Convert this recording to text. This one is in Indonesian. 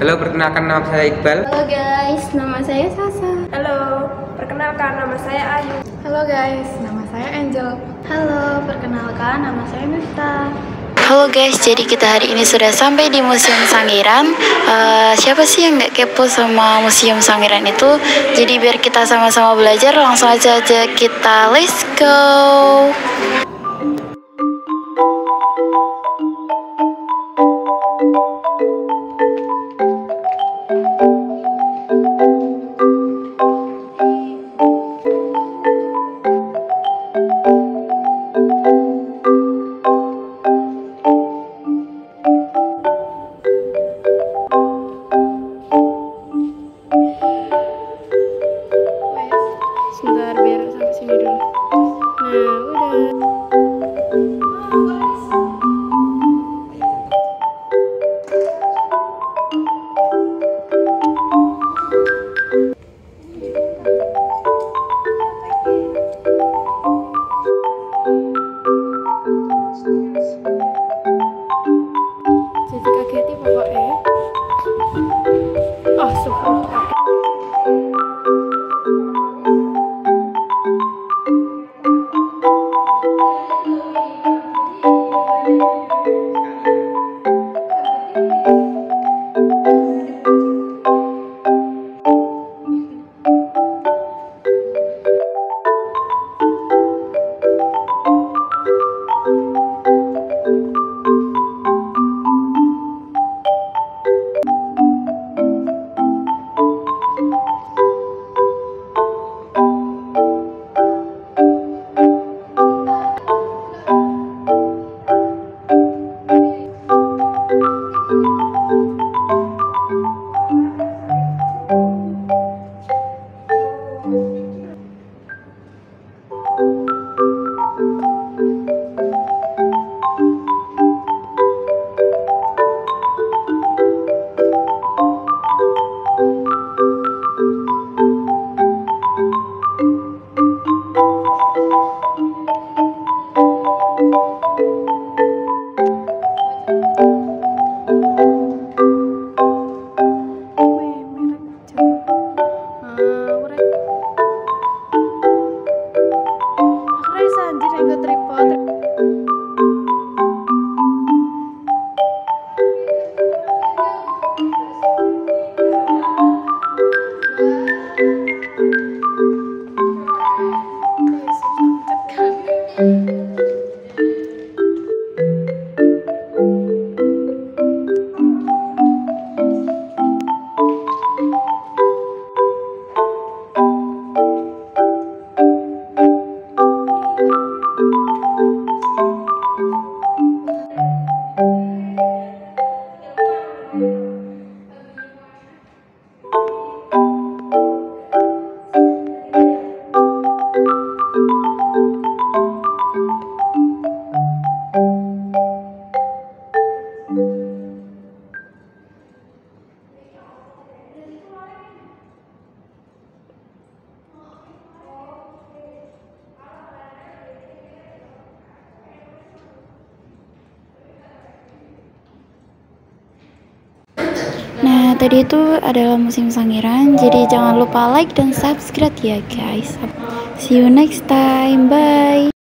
Halo, perkenalkan nama saya Iqbal. Halo guys, nama saya Sasa. Halo, perkenalkan nama saya Ayu. Halo guys, nama saya Angel. Halo, perkenalkan nama saya Miftah. Halo guys, jadi kita hari ini sudah sampai di Museum Sangiran. Siapa sih yang nggak kepo sama Museum Sangiran itu? Jadi biar kita sama-sama belajar, langsung aja kita let's go. Sebentar biar sampai sini dulu. Nah, udah. Jadi kageti pokoknya. Oh, super. Nah, tadi itu adalah Museum Sangiran. Jadi jangan lupa like dan subscribe ya guys. See you next time. Bye.